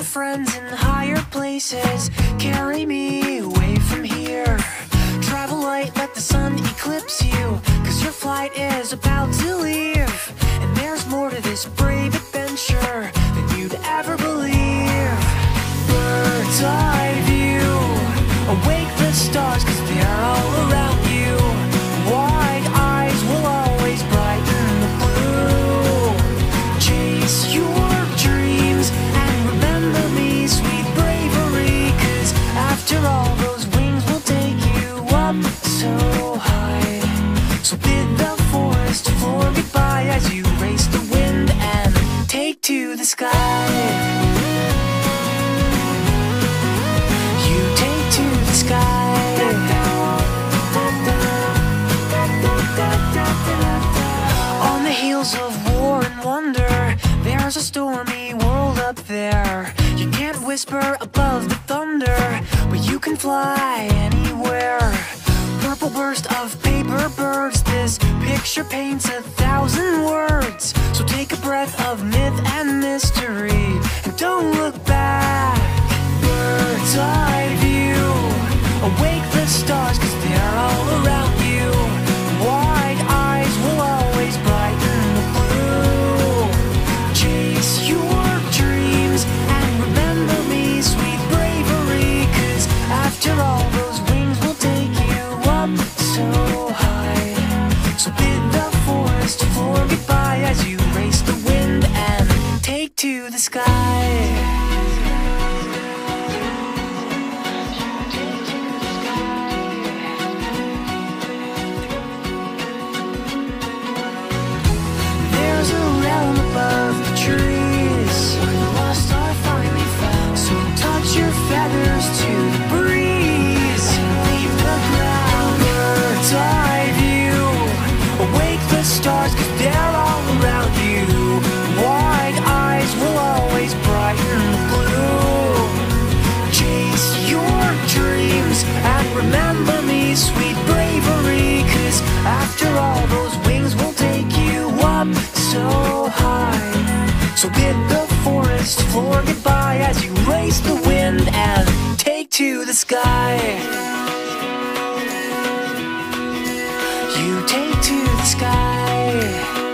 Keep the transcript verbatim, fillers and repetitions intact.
friends in higher places. Carry me away from here. Travel light, let the sun eclipse you, cause your flight is about to leave. And there's more to this brave adventure than you'd ever believe. Bird's eye view, awake the stars cause they're all around you. Wide eyes will always brighten the blue. Chase your dreams and remember me, sweet bravery, cause after all those wings will take you up so high. So bid the forest floor goodbye as you race the wind and take to the sky. You take to the sky. On the heels of war and wonder, there's a stormy world up there. You can't whisper above the thunder, but you can fly anywhere. Purple burst of paper birds, this picture paints a thousand words. So take a breath of myth and mystery and don't look back. Bird's eye view, awake the stars cause they're all around you. Wide eyes will always brighten the blue. Chase your dreams and remember me, sweet bravery, cause after all those wings will take you up so high. So bid the forest floor goodbye as you race the wind and take to the sky. There's a realm above the trees where the lost are finally found. So touch your feathers to the breeze and leave the ground. Bird's eye view, awake the stars cause they're all around you. Wide eyes will always brighten the blue. Chase your dreams and remember me, sweet bravery, cause after all those wings will take you up so high. So bid the forest floor goodbye as you race the wind and take to the sky. You take to the sky.